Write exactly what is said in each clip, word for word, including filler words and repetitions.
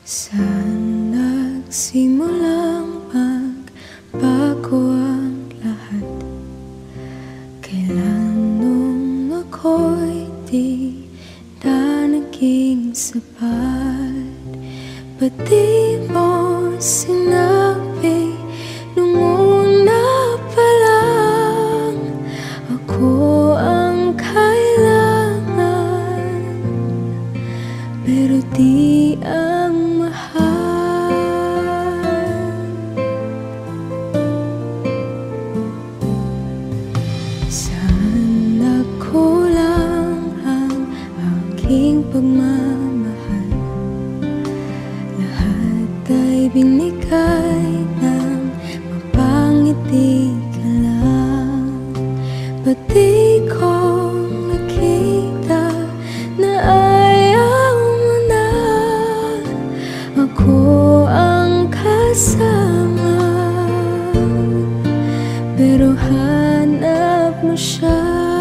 Saan nagsimulang magbago ang lahat? Kailan nung ako'y di na naging sapat? Ba't di mo sinabi nung una pa lang ako ang kailangan, pero di ang mahal? Saan nagkulang ang aking pagmamahal? Lahat ay binigay ng mapangiti ka lang. Ba't di ko nakita na ayaw mo na ako ang kasama, pero hanap mo siya?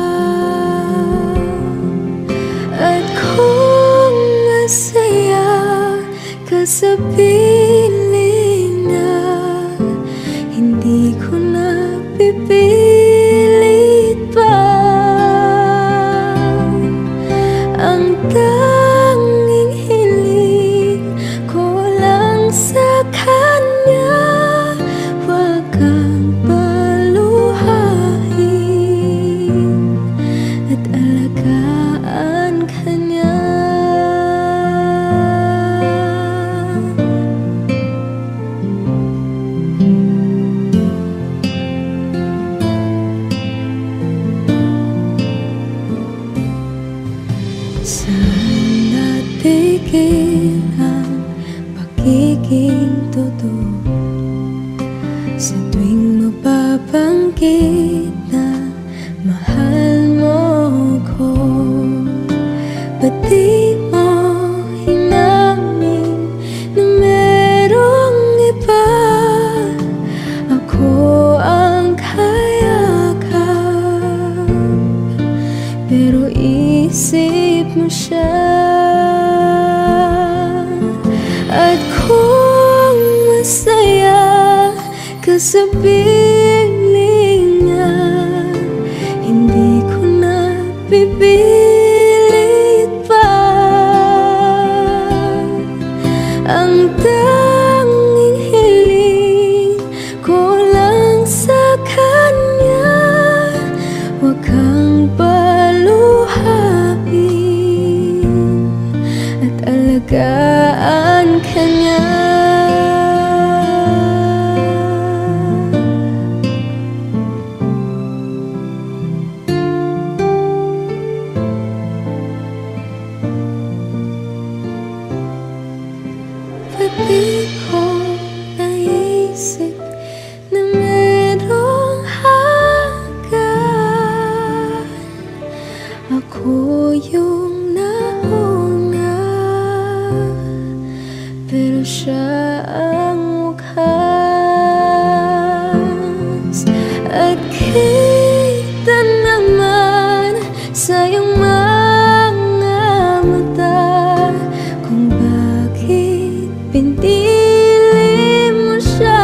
At kung masaya ka sa piling niya, hindi ko na pipilit pa. Ang tanging hiling ko lang sa kanya, wag kang paluhain at alagaan ka niya. Saan natigil ang pagiging totoo? Sa tuwing mapabanggit na mahal mo ko, ba't di mo hinamin na merong iba? Ako ang kayakap, pero isip mo siya. At kung masaya ka sa piling niya, hindi ko na pipilit pa. Ang tanging hiling ko lang sa kanya, wag kang paluhain at alagaan ka niya. Ba't di ko naisip na merong hanggan? Ako yung nauna, pero siya ang wakas. At kita naman sa iyong mga mata kung bakit pinili mo siya.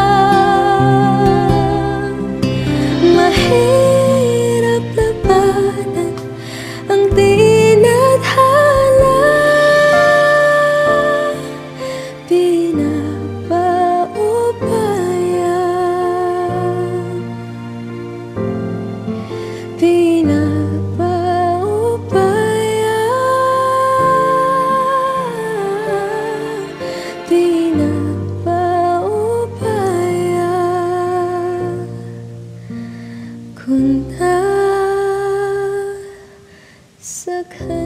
Mahirap labanan ang tinadhana, pinapaubaya, pinapaubaya, pinapaubaya. Kung nasa